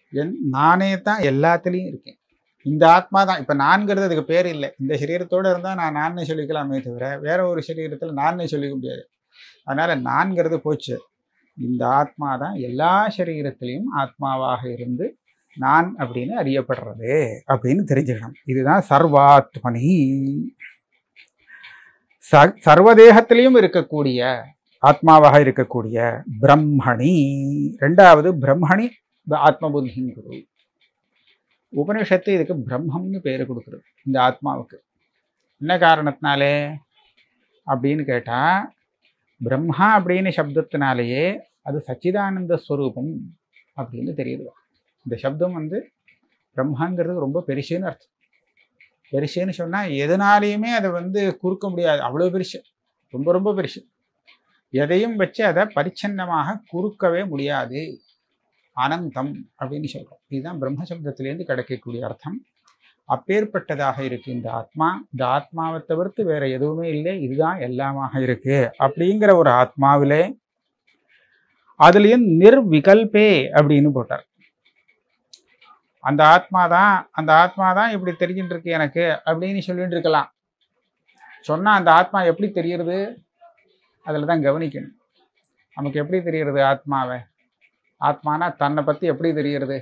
நானே தான் எல்லாத்துலேயும் இருக்கேன். இந்த ஆத்மா தான். இப்போ நான்கிறது அதுக்கு பேர் இல்லை. இந்த சரீரத்தோடு இருந்தால் நான் நானே சொல்லிக்கலாமே தவிர வேற ஒரு சரீரத்தில் நானே சொல்லிக்க முடியாது. அதனால் நான்கிறது போச்சு. இந்த ஆத்மா தான் எல்லா சரீரத்திலையும் ஆத்மாவாக இருந்து நான் அப்படின்னு அறியப்படுறது அப்படின்னு தெரிஞ்சுக்கணும். இதுதான் சர்வாத்மனி. சர்வதேகத்திலையும் இருக்கக்கூடிய ஆத்மாவாக இருக்கக்கூடிய பிரம்மணி. ரெண்டாவது பிரம்மணி ஆத்ம புத்தின் குரு. உபனிஷத்து இதுக்கு பிரம்மம்னு பேர் கொடுக்குறது இந்த ஆத்மாவுக்கு. என்ன காரணத்தினாலே அப்படின்னு கேட்டால், பிரம்மா அப்படின்னு சப்தத்தினாலேயே அது சச்சிதானந்த ஸ்வரூபம் அப்படின்னு தெரியுது. இந்த சப்தம் பிரம்மாங்கிறது ரொம்ப பெருசுன்னு அர்த்தம். பெருசுன்னு சொன்னால் எதனாலையுமே அதை குறுக்க முடியாது. அவ்வளோ பெருசு, ரொம்ப ரொம்ப பெருசு. எதையும் வச்சு அதை பரிச்சன்னமாக குறுக்கவே முடியாது. அனந்தம் அப்படின்னு சொல்கிறோம். இதுதான் பிரம்ம சப்தத்திலேருந்து கிடைக்கக்கூடிய அர்த்தம். அப்பேற்பட்டதாக இருக்கு இந்த ஆத்மா. இந்த ஆத்மாவை தவிர்த்து வேற எதுவுமே இல்லை, இதுதான் எல்லாமாக இருக்கு அப்படிங்கிற ஒரு ஆத்மாவிலே அதுலேயும் நிர்விகல்பே அப்படின்னு போட்டார். அந்த ஆத்மா தான் இப்படி தெரிஞ்சுட்டு இருக்கு எனக்கு அப்படின்னு சொல்லிட்டு இருக்கலாம். சொன்னால் அந்த ஆத்மா எப்படி தெரியுறது, அதில் தான் கவனிக்கணும். நமக்கு எப்படி தெரியுறது ஆத்மாவை? ஆத்மானா தன்னை பற்றி எப்படி தெரிகிறது?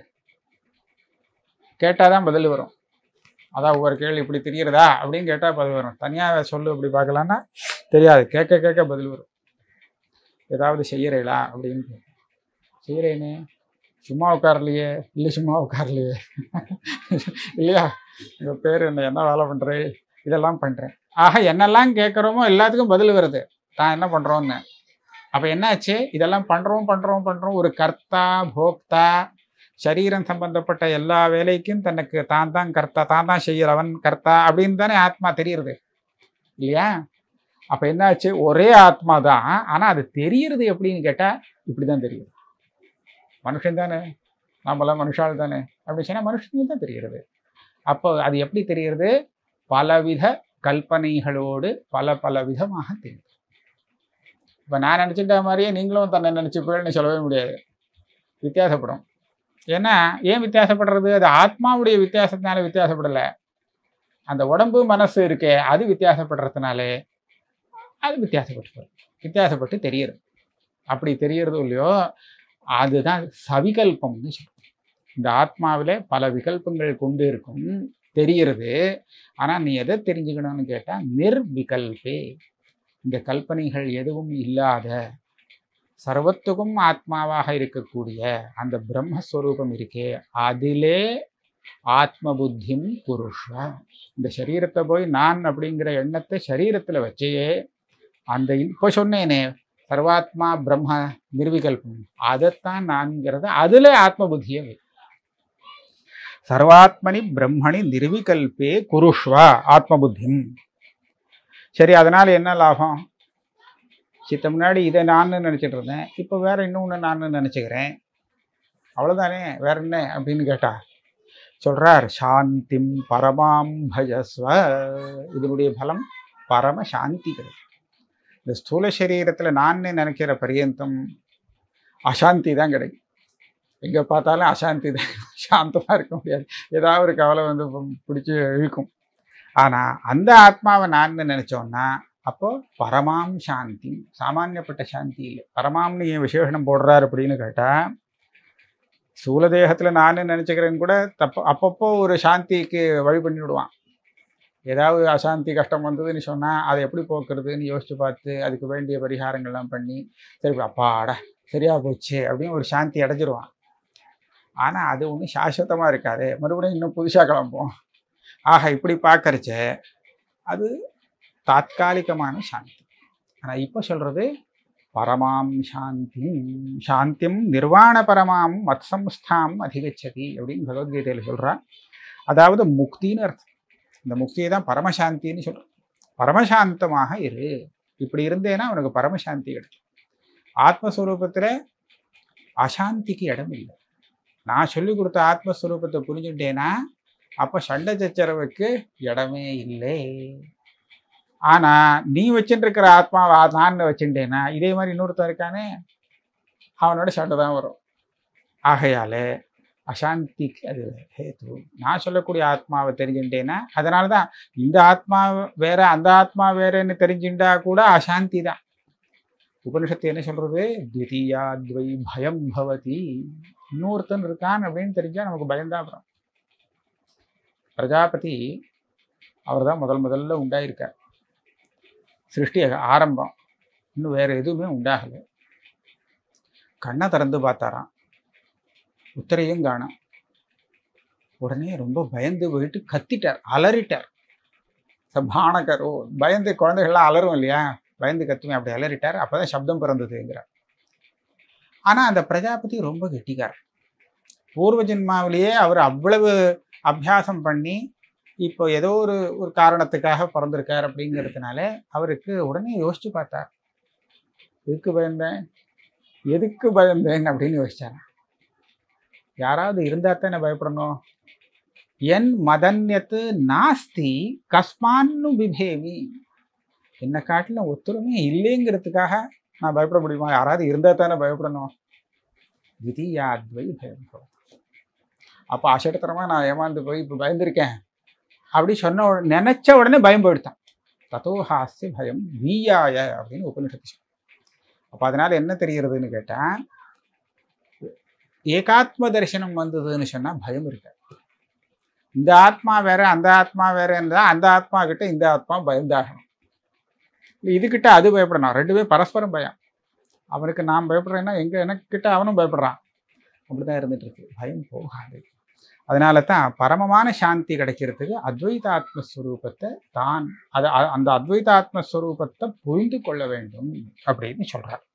கேட்டால் தான் பதில் வரும். அதான் ஒவ்வொரு கேள்வி இப்படி தெரிகிறதா அப்படின்னு கேட்டால் பதில் வரும். தனியாக சொல்லு அப்படி பார்க்கலான்னா தெரியாது. கேட்க கேட்க பதில் வரும். ஏதாவது செய்கிறீங்களா அப்படின்னு. செய்கிறேன்னு சும்மா உட்காரலையே, இல்லை சும்மா உட்காரலையே இல்லையா, உங்கள் பேர் என்ன வேலை பண்ணுறேன், இதெல்லாம் பண்ணுறேன். ஆக என்னெல்லாம் கேட்குறோமோ எல்லாத்துக்கும் பதில் வருது, தான் என்ன பண்ணுறோன்னு. அப்போ என்னாச்சு, இதெல்லாம் பண்ணுறோம். ஒரு கர்த்தா போக்தா, சரீரம் சம்பந்தப்பட்ட எல்லா வேலைக்கும் தனக்கு தான் தான் கர்த்தா, தான் தான் செய்கிறவன் கர்த்தா அப்படின்னு தானே ஆத்மா தெரியுறது இல்லையா? அப்போ என்னாச்சு, ஒரே ஆத்மா தான், ஆனால் அது தெரியுறது எப்படின்னு கேட்டால் இப்படி தான் தெரியுது. மனுஷன் தானே, நம்மளாம் மனுஷால் தானே அப்படி சொன்னால் மனுஷனுக்கு தான் தெரிகிறது. அப்போ அது எப்படி தெரிகிறது? பலவித கல்பனைகளோடு பல விதமாக தெரியுது. இப்போ நான் நினச்சிட்ட மாதிரியே நீங்களும் தன்னை நினச்சிப்பேன்னு சொல்லவே முடியாது, வித்தியாசப்படும். ஏன்னா ஏன் வித்தியாசப்படுறது? அது ஆத்மாவுடைய வித்தியாசத்தினால வித்தியாசப்படலை, அந்த உடம்பு மனசு இருக்கே அது வித்தியாசப்படுறதுனாலே அது வித்தியாசப்பட்டு தெரியுது. அப்படி தெரியறதோ இல்லையோ, அதுதான் சவிகல்பம்னு சொல்லுவோம். இந்த ஆத்மாவில் பல விகல்பங்கள் கொண்டு இருக்கும், தெரிகிறது. ஆனால் நீ எதை தெரிஞ்சுக்கணும்னு கேட்டால் நிர்விகல்பே, இந்த கல்பனைகள் எதுவும் இல்லாத சர்வத்துக்கும் ஆத்மாவாக இருக்கக்கூடிய அந்த பிரம்மஸ்வரூபம் இருக்கே, அதிலே ஆத்ம புத்திம் புருஷ. இந்த சரீரத்தை போய் நான் அப்படிங்கிற எண்ணத்தை சரீரத்தில் வச்சையே அந்த இப்போ சொன்னேனே சர்வாத்மா பிரம்ம நிர்விகல்பம், அதைத்தான் நான்கிறத அதில் ஆத்ம புத்தியை வை. சர்வாத்மனி பிரம்மணி நிர்விகல்பே குருஷ்வா ஆத்ம புத்திம். சரி, அதனால் என்ன லாபம்? சித்த முன்னாடி இதை நான் நினச்சிட்டு இருந்தேன், இப்போ வேற இன்னொன்று நான் நினச்சிக்கிறேன், அவ்வளோதானே, வேற என்ன அப்படின்னு கேட்டா சொல்கிறார், சாந்திம் பரமாம் பஜஸ்வ. இதனுடைய பலம் பரம சாந்தி கிடைக்கும். இந்த ஸ்தூல சரீரத்தில் நான் நினைக்கிற பரியந்தம் அசாந்தி தான் கிடைக்கும். எங்கே பார்த்தாலும் அசாந்தி தான், சாந்தமாக இருக்க முடியாது, ஏதாவது ஒரு கவலை பிடிச்சி இழுக்கும். ஆனால் அந்த ஆத்மாவை நான் நினச்சோன்னா அப்போ பரமாம் சாந்தி, சாமானியப்பட்ட சாந்தி இல்லை. பரமாம்னு ஏன் விசேஷனம் போடுறார் அப்படின்னு கேட்டால், ஸ்தூலதேகத்தில் நான் நினச்சிக்கிறேன்னு கூட அப்பப்போ ஒரு சாந்திக்கு வழி பண்ணிவிடுவான். ஏதாவது அசாந்தி கஷ்டம் வந்ததுன்னு சொன்னால் அதை எப்படி போக்குறதுன்னு யோசித்து பார்த்து அதுக்கு வேண்டிய பரிகாரங்கள்லாம் பண்ணி சரி அப்பாடா சரியாக போச்சு அப்படின்னு ஒரு சாந்தி அடைஞ்சிருவான். ஆனால் அது ஒன்றும் சாஸ்வதமாக இருக்காது, மறுபடியும் இன்னும் புதுசாக கிளம்பும். ஆக இப்படி பார்க்கறச்ச அது தாத்காலிகமான சாந்தி. ஆனால் இப்போ சொல்கிறது பரமாம் சாந்திம் நிர்வாண பரமாம் மத்சம்ஸ்தாம் அதிகச்சதி அப்படின்னு பகவத்கீதையில் சொல்கிறான். அதாவது முக்தின்னு அர்த்தம். இந்த முக்தியை தான் பரமசாந்தின்னு சொல்கிறோம். பரமசாந்தமாக இரு, இப்படி இருந்தேன்னா உனக்கு பரமசாந்தி கிடைக்கும். ஆத்மஸ்வரூபத்தில் அசாந்திக்கு இடம் இல்லை. நான் சொல்லி கொடுத்த ஆத்மஸ்வரூபத்தை புரிஞ்சுட்டேன்னா அப்போ சண்டை சச்சரவுக்கு இடமே இல்லை. ஆனால் நீ வச்சுட்டு இருக்கிற ஆத்மாவை நான் வச்சுட்டேன்னா இதே மாதிரி இன்னொருத்தன் இருக்கானே, அவனோட சண்டை தான் வரும். ஆகையால் அசாந்திக்கு அது ஹேத்து. நான் சொல்லக்கூடிய ஆத்மாவை தெரிஞ்சுட்டேன்னா அதனால தான் இந்த ஆத்மா வேற அந்த ஆத்மா வேறன்னு தெரிஞ்சுட்டா கூட அசாந்தி தான். உபனிஷத்து என்ன சொல்றது? த்விதீயாத்வை பயம் பவதி. இன்னொருத்தன் இருக்கான் அப்படின்னு தெரிஞ்சா நமக்கு பயம்தான். அப்புறம் பிரஜாபதி அவர் தான் முதல்ல உண்டாயிருக்கார். சிருஷ்டி ஆரம்பம், இன்னும் வேற எதுவுமே உண்டாகலை. கண்ணை திறந்து பார்த்தாராம், உத்தரையும் காணோம். உடனே ரொம்ப பயந்து போயிட்டு கத்திட்டார், அலறிட்டார். சபானகரோ, பயந்து குழந்தைகள்லாம் அலரும் இல்லையா, பயந்து கத்துமே, அப்படி அலறிட்டார். அப்போதான் சப்தம் பிறந்ததுங்கிறார். ஆனால் அந்த பிரஜாபதி ரொம்ப கெட்டிக்கார். பூர்வ ஜென்மாவிலேயே அவர் அவ்வளவு அபியாசம் பண்ணி இப்போ ஏதோ ஒரு காரணத்துக்காக பிறந்திருக்கார். அப்படிங்கிறதுனால அவருக்கு உடனே யோசிச்சு பார்த்தார், எதுக்கு பயந்தேன் அப்படின்னு யோசிச்சார். யாராவது இருந்தால் தான் என்ன பயப்படணும்? என் மதன்யத்து நாஸ்தி கஸ்மான்னு பிபேமி. என்னை காட்டிலும் ஒத்துழைமே இல்லைங்கிறதுக்காக நான் பயப்பட முடியுமா? யாராவது இருந்தால் தானே பயப்படணும். விதியாத்வை பயம். அப்போ அசட்டத்தனமாக நான் ஏமாந்து போய் இப்போ பயந்துருக்கேன் அப்படி சொன்ன நினைச்ச உடனே பயம் போயிடுத்தான். ததோஹாஸ்ய பயம் வீயாய அப்படின்னு உபனிஷத்து. அப்போ அதனால என்ன தெரிகிறதுன்னு கேட்டால், ஏகாத்ம தரிசனம் வந்ததுன்னு சொன்னால் பயம் இருக்காது. இந்த ஆத்மா வேற அந்த ஆத்மா வேற இருந்தால் அந்த ஆத்மா கிட்ட இந்த ஆத்மா பயந்தாகணும். இதுகிட்ட அது பயப்படணும். ரெண்டுமே பரஸ்பரம் பயம். அவனுக்கு நான் பயப்படுறேன்னா எனக்கு கிட்ட அவனும் பயப்படுறான். அப்படிதான் இருந்துட்டு இருக்கு. பயம் போகாது. அதனால தான் பரமமான சாந்தி கிடைக்கிறதுக்கு அத்வைத ஆத்மஸ்வரூபத்தை தான் அந்த அத்வைத ஆத்மஸ்வரூபத்தை புரிந்து கொள்ள வேண்டும் அப்படின்னு சொல்றார்.